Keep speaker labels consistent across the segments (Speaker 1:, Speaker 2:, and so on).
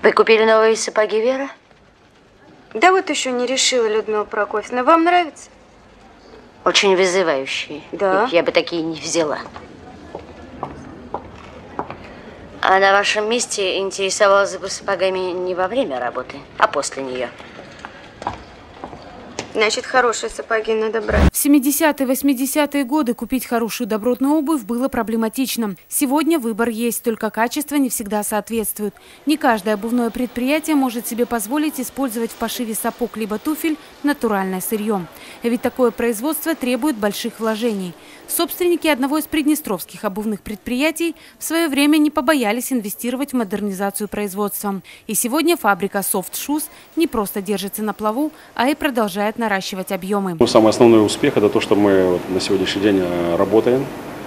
Speaker 1: Вы купили новые сапоги, Вера?
Speaker 2: Да вот еще не решила, Людмила Прокофьевна. Вам нравится?
Speaker 1: Очень вызывающие.
Speaker 2: Да.
Speaker 1: Я бы такие не взяла. А на вашем месте интересовалась бы сапогами не во время работы, а после нее.
Speaker 2: Значит, хорошие сапоги надо брать.
Speaker 3: В 70-е, 80-е годы купить хорошую добротную обувь было проблематично. Сегодня выбор есть, только качество не всегда соответствует. Не каждое обувное предприятие может себе позволить использовать в пошиве сапог либо туфель натуральное сырье. Ведь такое производство требует больших вложений. Собственники одного из приднестровских обувных предприятий в свое время не побоялись инвестировать в модернизацию производства. И сегодня фабрика Soft Shoes не просто держится на плаву, а и продолжает наращивать объемы.
Speaker 4: Самый основной успех – это то, что мы на сегодняшний день работаем.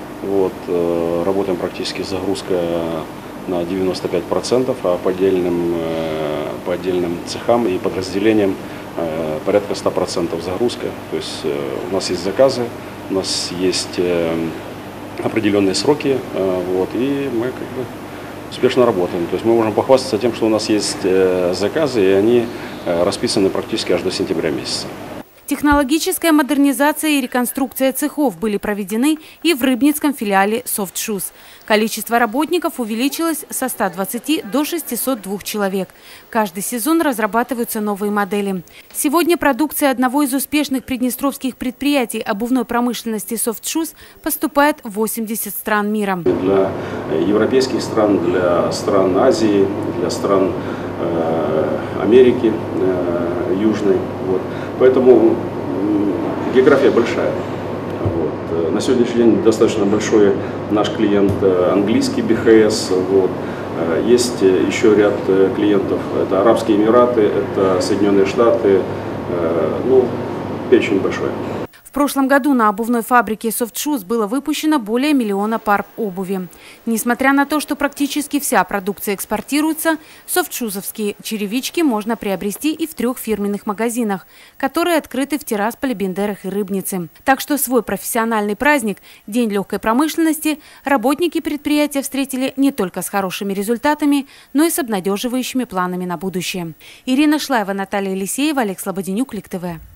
Speaker 4: Работаем практически с загрузкой на 95%, а по отдельным цехам и подразделениям порядка 100% загрузка. То есть у нас есть заказы, у нас есть определенные сроки, и мы успешно работаем. То есть мы можем похвастаться тем, что у нас есть заказы, и они расписаны практически аж до сентября месяца.
Speaker 3: Технологическая модернизация и реконструкция цехов были проведены и в рыбницком филиале Soft Shoes. Количество работников увеличилось со 120 до 602 человек. Каждый сезон разрабатываются новые модели. Сегодня продукция одного из успешных приднестровских предприятий обувной промышленности Soft Shoes поступает в 80 стран мира.
Speaker 4: Для европейских стран, для стран Азии, для стран Америки Южной. Поэтому география большая. На сегодняшний день достаточно большой наш клиент английский БХС. Есть еще ряд клиентов. Это Арабские Эмираты, это Соединенные Штаты. Перечень большой.
Speaker 3: В прошлом году на обувной фабрике Soft Shoes было выпущено более 1 миллиона пар обуви. Несмотря на то, что практически вся продукция экспортируется, софтшузовские черевички можно приобрести и в 3 фирменных магазинах, которые открыты в Тирасполе, Бендерах и Рыбнице. Так что свой профессиональный праздник – День легкой промышленности – работники предприятия встретили не только с хорошими результатами, но и с обнадеживающими планами на будущее. Ирина Шлаева, Наталья Елисеева, Олег Слободенюк, Лик ТВ.